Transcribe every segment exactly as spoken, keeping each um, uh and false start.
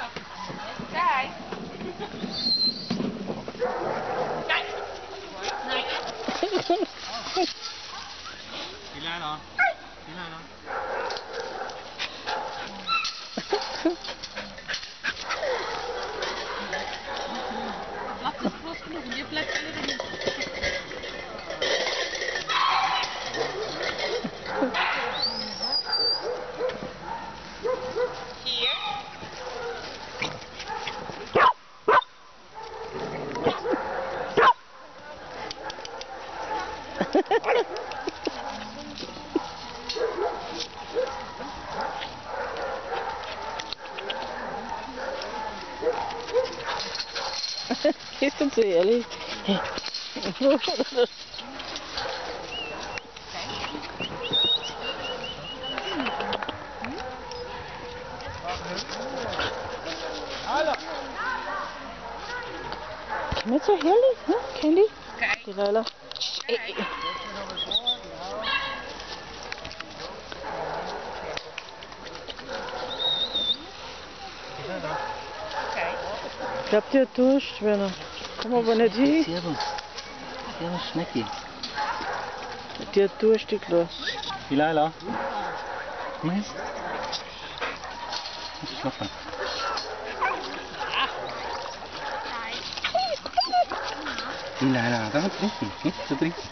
Kijk. Kijk. Nee. Milana. Milana. Wat is groot genoeg? Je plek er niet. Hier. Is het zo eerlijk? Met zo heerlijk, hè, Candy? Kijk. Die Leila. Kijk. Kijk. Ich hab dir Durst, Werner. Komm aber nicht hin. Servus. Servus, Schnecki. Dir durstig, klar. Milana. Hm? Ich hoffe. Milana, da was trinken. Nichts zu trinken.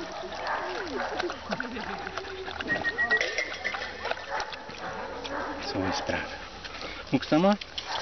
So ist brav. Guckst du mal?